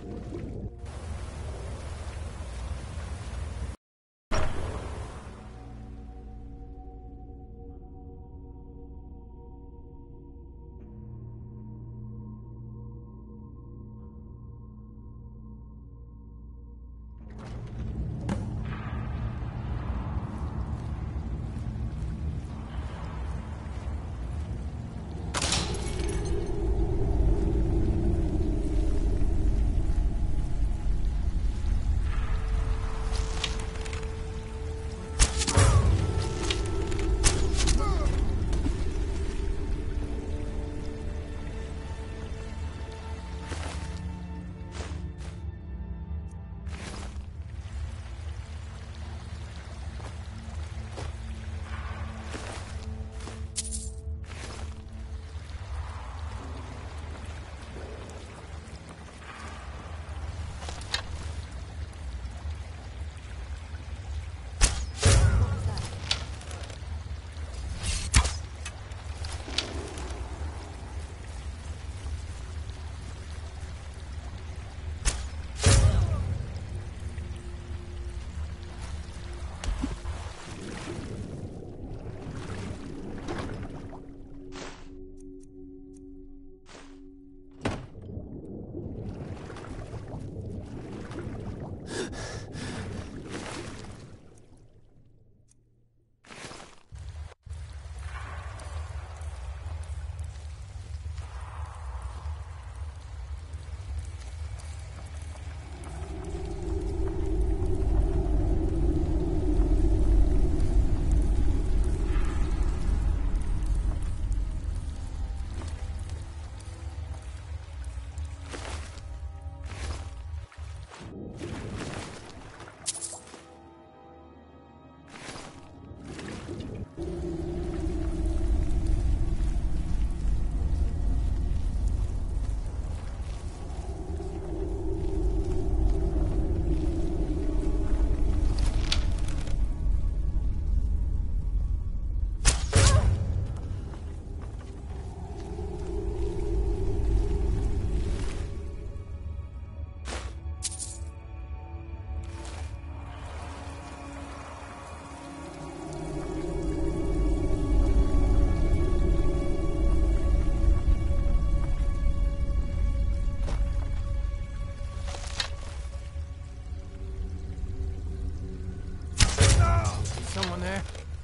Someone there?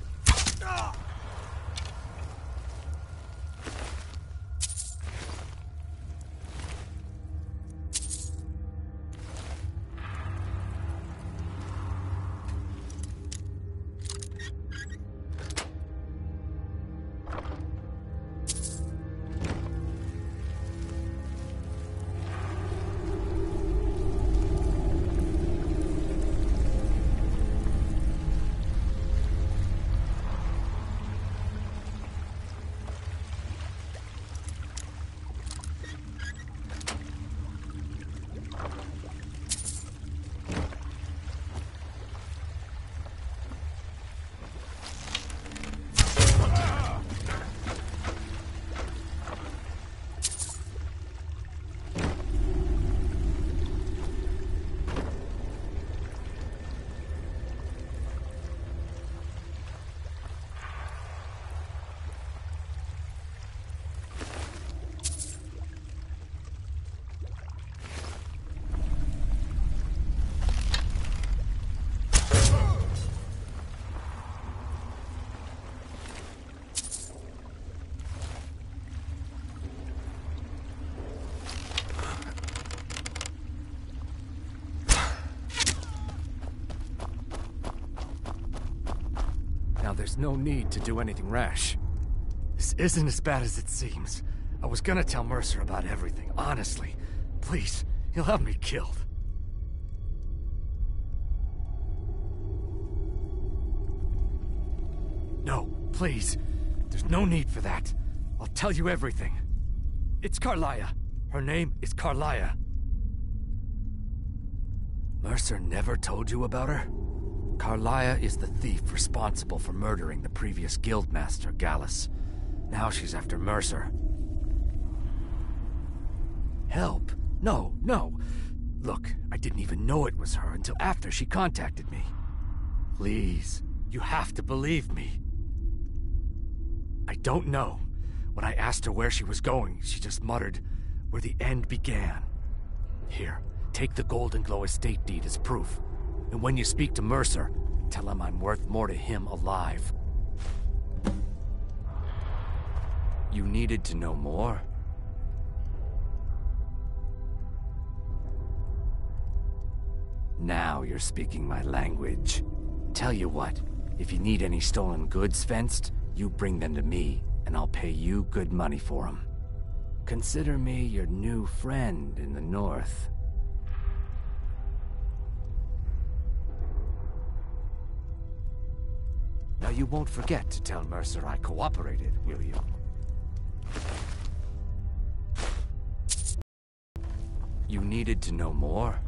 Now there's no need to do anything rash. This isn't as bad as it seems. I was gonna tell Mercer about everything, honestly. Please, he'll have me killed. No, please. There's no need for that. I'll tell you everything. It's Carlia. Her name is Carlia. Mercer never told you about her? Carlia is the thief responsible for murdering the previous guildmaster, Gallus. Now she's after Mercer. Help? No, no. Look, I didn't even know it was her until after she contacted me. Please, you have to believe me. I don't know. When I asked her where she was going, she just muttered, "Where the end began." Here, take the Golden Glow estate deed as proof. And when you speak to Mercer, tell him I'm worth more to him alive. You needed to know more? Now you're speaking my language. Tell you what, if you need any stolen goods fenced, you bring them to me, and I'll pay you good money for them. Consider me your new friend in the north. Now you won't forget to tell Mercer I cooperated, will you? You needed to know more?